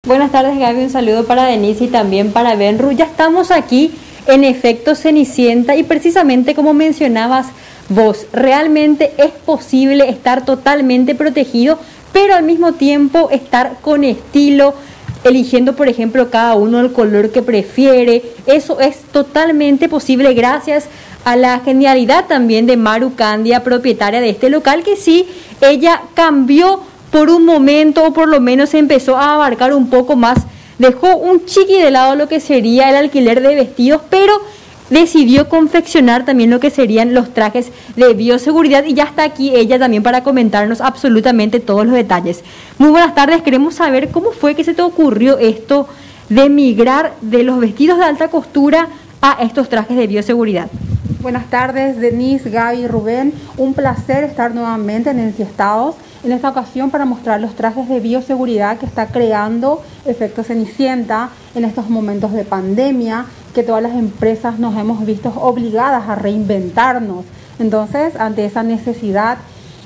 Buenas tardes, Gaby, un saludo para Denise y también para Benru. Ya estamos aquí en efecto Cenicienta y precisamente como mencionabas vos, realmente es posible estar totalmente protegido, pero al mismo tiempo estar con estilo, eligiendo por ejemplo cada uno el color que prefiere. Eso es totalmente posible gracias a la genialidad también de Maru Candia, propietaria de este local, que sí, ella cambió por un momento, o por lo menos empezó a abarcar un poco más, dejó un chiqui de lado lo que sería el alquiler de vestidos, pero decidió confeccionar también lo que serían los trajes de bioseguridad, y ya está aquí ella también para comentarnos absolutamente todos los detalles. Muy buenas tardes, queremos saber cómo fue que se te ocurrió esto de migrar de los vestidos de alta costura a estos trajes de bioseguridad. Buenas tardes, Denise, Gaby, Rubén. Un placer estar nuevamente en Enciestados, en esta ocasión para mostrar los trajes de bioseguridad que está creando Efecto Cenicienta en estos momentos de pandemia, que todas las empresas nos hemos visto obligadas a reinventarnos. Entonces, ante esa necesidad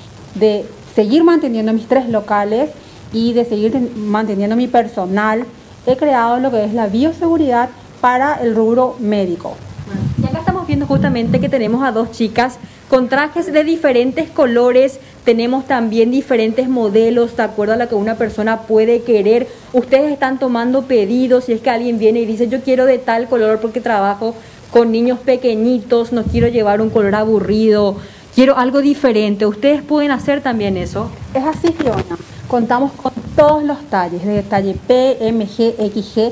de seguir manteniendo mis 3 locales y de seguir manteniendo mi personal, he creado lo que es la bioseguridad para el rubro médico. Y acá estamos viendo justamente que tenemos a 2 chicas con trajes de diferentes colores, tenemos también diferentes modelos de acuerdo a lo que una persona puede querer. Ustedes están tomando pedidos, si es que alguien viene y dice yo quiero de tal color porque trabajo con niños pequeñitos, no quiero llevar un color aburrido, quiero algo diferente. ¿Ustedes pueden hacer también eso? Es así, Fiona. Contamos con todos los talles, de talle P, M, G, XG,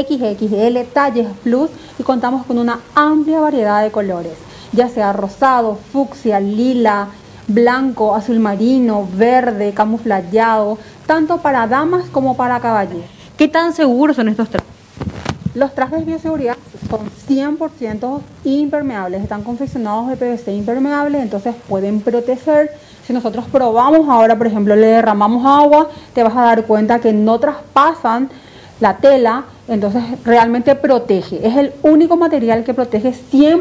XXL, talles plus, y contamos con una amplia variedad de colores, ya sea rosado, fucsia, lila, blanco, azul marino, verde, camuflajeado, tanto para damas como para caballeros. ¿Qué tan seguros son estos trajes? Los trajes de bioseguridad son 100% impermeables, están confeccionados de PVC impermeable, entonces pueden proteger. Si nosotros probamos ahora, por ejemplo, le derramamos agua, te vas a dar cuenta que no traspasan la tela, entonces realmente protege. Es el único material que protege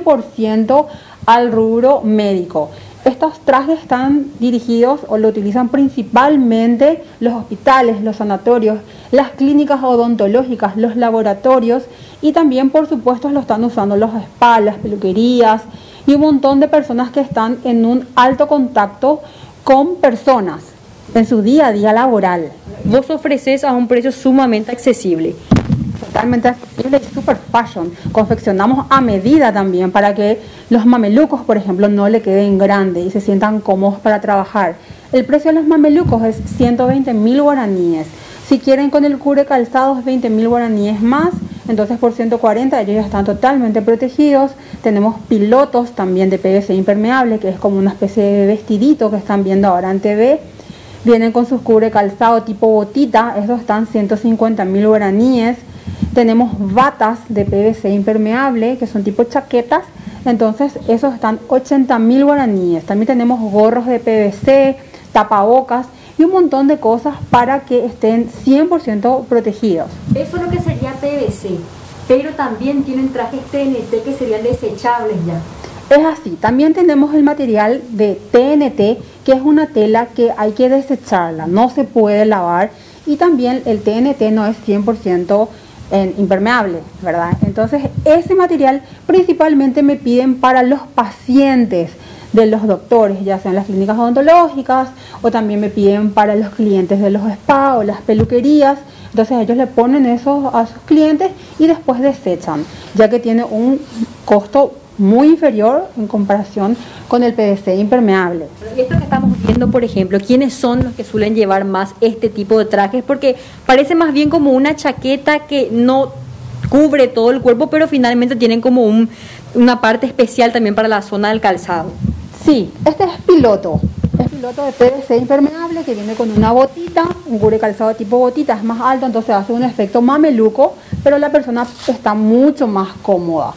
100% al rubro médico. Estos trajes están dirigidos o lo utilizan principalmente los hospitales, los sanatorios, las clínicas odontológicas, los laboratorios, y también por supuesto lo están usando los spas, las peluquerías y un montón de personas que están en un alto contacto con personas en su día a día laboral. Vos ofreces a un precio sumamente accesible. Totalmente accesible y super fashion. Confeccionamos a medida también para que los mamelucos, por ejemplo, no le queden grandes y se sientan cómodos para trabajar. El precio de los mamelucos es 120.000 guaraníes. Si quieren con el cubre calzado es 20.000 guaraníes más, entonces por 140 ellos ya están totalmente protegidos. Tenemos pilotos también de PVC impermeable, que es como una especie de vestidito que están viendo ahora en TV. Vienen con sus cubre calzado tipo botita, esos están 150.000 guaraníes. Tenemos batas de PVC impermeable, que son tipo chaquetas, entonces esos están 80.000 guaraníes. También tenemos gorros de PVC, tapabocas y un montón de cosas para que estén 100% protegidos. Eso es lo que sería PVC, pero también tienen trajes TNT que serían desechables ya. Es así, también tenemos el material de TNT, que es una tela que hay que desecharla, no se puede lavar, y también el TNT no es 100% impermeable, ¿verdad? Entonces ese material principalmente me piden para los pacientes de los doctores, ya sean las clínicas odontológicas, o también me piden para los clientes de los spas o las peluquerías. Entonces ellos le ponen eso a sus clientes y después desechan, ya que tiene un costo muy inferior en comparación con el PVC impermeable. Esto que estamos viendo, por ejemplo, ¿quiénes son los que suelen llevar más este tipo de trajes? Porque parece más bien como una chaqueta que no cubre todo el cuerpo, pero finalmente tienen como una parte especial también para la zona del calzado. Sí, este es piloto de PVC impermeable que viene con una botita, un cubre calzado tipo botita, es más alto, entonces hace un efecto mameluco, pero la persona está mucho más cómoda.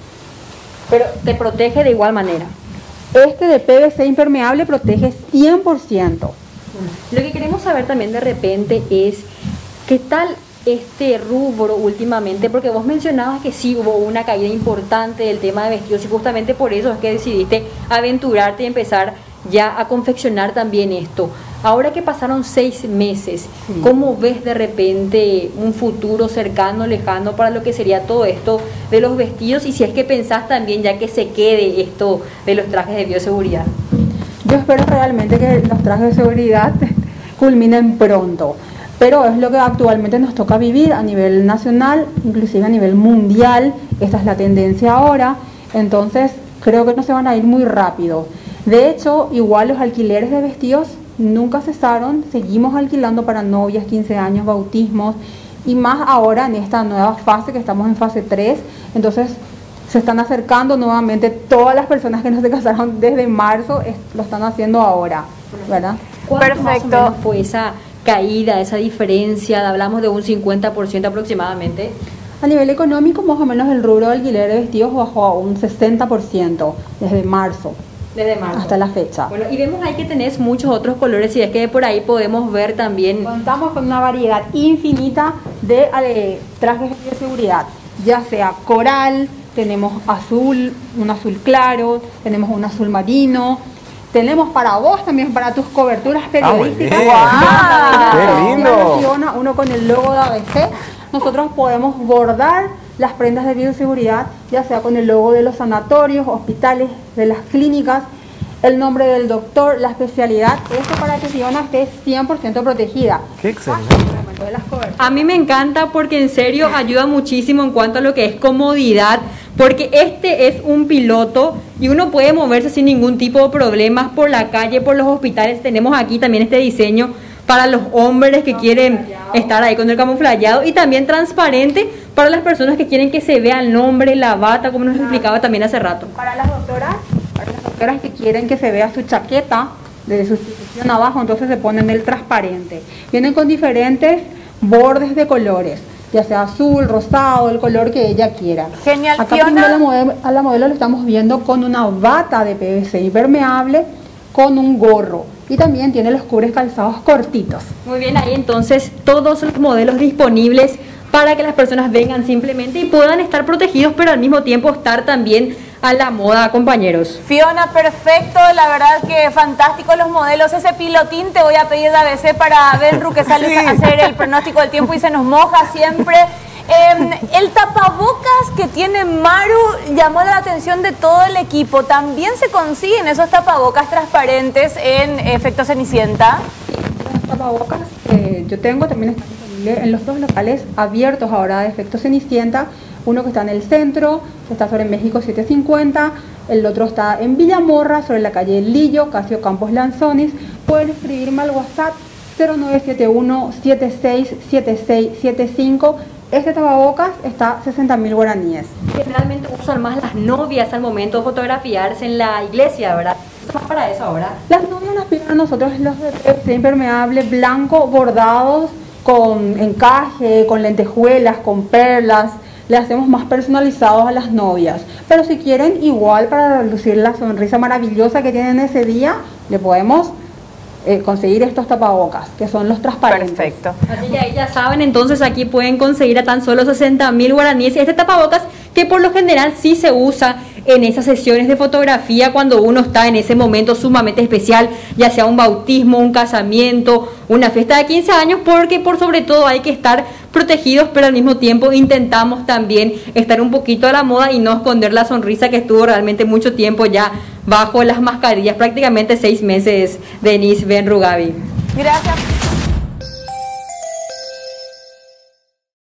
Pero te protege de igual manera. Este de PVC impermeable protege 100%. Lo que queremos saber también de repente es qué tal este rubro últimamente, porque vos mencionabas que sí hubo una caída importante del tema de vestidos y justamente por eso es que decidiste aventurarte y empezar ya a confeccionar también esto. Ahora que pasaron 6 meses, ¿cómo ves de repente un futuro cercano, lejano para lo que sería todo esto de los vestidos? Y si es que pensás también ya que se quede esto de los trajes de bioseguridad. Yo espero realmente que los trajes de seguridad culminen pronto, pero es lo que actualmente nos toca vivir a nivel nacional, inclusive a nivel mundial. Esta es la tendencia ahora, entonces creo que no se van a ir muy rápido. De hecho, igual los alquileres de vestidos nunca cesaron, seguimos alquilando para novias, 15 años, bautismos, y más ahora en esta nueva fase que estamos en fase 3, entonces se están acercando nuevamente todas las personas que no se casaron desde marzo, lo están haciendo ahora, ¿verdad? ¿Cuánto más o menos fue esa caída, esa diferencia? Hablamos de un 50% aproximadamente. A nivel económico, más o menos el rubro de alquiler de vestidos bajó a un 60% desde marzo. Desde marzo hasta la fecha. Bueno, y vemos ahí que tenés muchos otros colores y es que por ahí podemos ver también. Contamos con una variedad infinita de trajes de seguridad, ya sea coral, tenemos azul, un azul claro, tenemos un azul marino, tenemos para vos también, para tus coberturas periodísticas. ¡Qué lindo! Uno con el logo de ABC. Nosotros podemos bordar las prendas de bioseguridad, ya sea con el logo de los sanatorios, hospitales, de las clínicas, el nombre del doctor, la especialidad, esto para que Fiona esté 100% protegida. ¡Qué excelente! A mí me encanta porque en serio ayuda muchísimo en cuanto a lo que es comodidad, porque este es un piloto y uno puede moverse sin ningún tipo de problemas por la calle, por los hospitales. Tenemos aquí también este diseño para los hombres que quieren estar ahí con el camuflajeado, y también transparente para las personas que quieren que se vea el nombre, la bata, como nos explicaba también hace rato. Para las doctoras que quieren que se vea su chaqueta de sustitución abajo, entonces se ponen el transparente. Vienen con diferentes bordes de colores, ya sea azul, rosado, el color que ella quiera. Genial. Acá Fiona, a la modelo lo estamos viendo con una bata de PVC impermeable, con un gorro, y también tiene los cubres calzados cortitos. Muy bien, ahí entonces todos los modelos disponibles para que las personas vengan simplemente y puedan estar protegidos, pero al mismo tiempo estar también a la moda, compañeros. Fiona, perfecto, la verdad que fantástico los modelos. Ese pilotín te voy a pedir de ABC para Benru, que sales a hacer el pronóstico del tiempo y se nos moja siempre. El tapabocas que tiene Maru llamó la atención de todo el equipo. ¿También se consiguen esos tapabocas transparentes en efecto Cenicienta? Los tapabocas yo tengo también están disponibles en los dos locales abiertos ahora de efecto Cenicienta. Uno que está en el centro, que está sobre México 750, el otro está en Villamorra, sobre la calle Lillo, Casio Campos Lanzones. Pueden escribirme al WhatsApp 0971-767675. Este tapabocas está 60.000 guaraníes. Generalmente usan más las novias al momento de fotografiarse en la iglesia, ¿verdad? Más para eso ahora. Las novias nos piden a nosotros los de PVC impermeable blanco, bordados con encaje, con lentejuelas, con perlas. Le hacemos más personalizados a las novias. Pero si quieren, igual para lucir la sonrisa maravillosa que tienen ese día, le podemos conseguir estos tapabocas, que son los transparentes. Perfecto. Así que ahí ya saben, entonces aquí pueden conseguir a tan solo 60.000 guaraníes este tapabocas, que por lo general sí se usa en esas sesiones de fotografía cuando uno está en ese momento sumamente especial, ya sea un bautismo, un casamiento, una fiesta de 15 años, porque por sobre todo hay que estar protegidos, pero al mismo tiempo intentamos también estar un poquito a la moda y no esconder la sonrisa que estuvo realmente mucho tiempo ya bajo las mascarillas, prácticamente 6 meses, Denise, Benru, Gaby. Gracias.